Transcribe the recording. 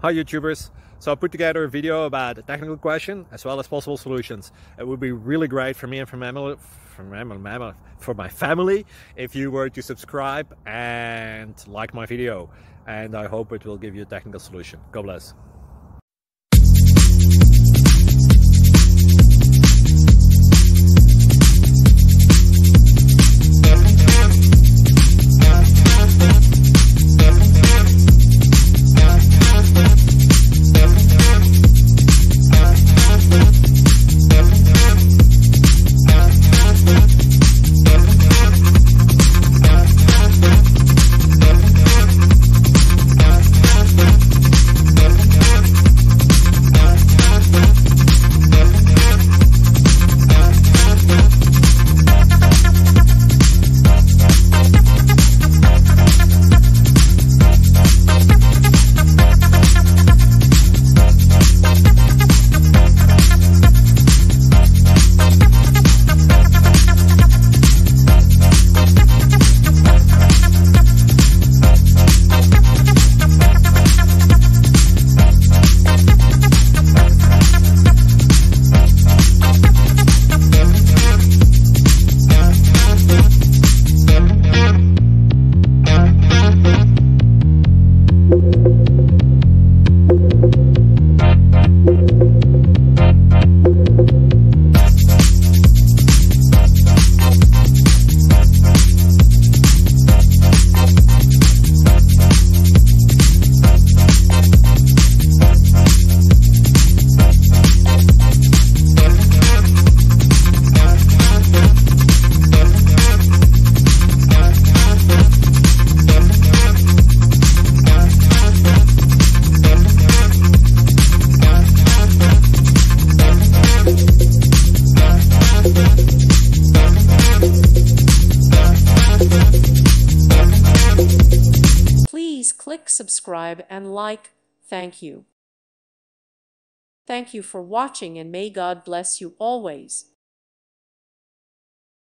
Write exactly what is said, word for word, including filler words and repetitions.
Hi YouTubers! So I put together a video about a technical question as well as possible solutions. It would be really great for me and for, mammal, for, mammal, for my family if you were to subscribe and like my video. And I hope it will give you a technical solution. God bless. Please click subscribe and like. Thank you. Thank you for watching, and may God bless you always.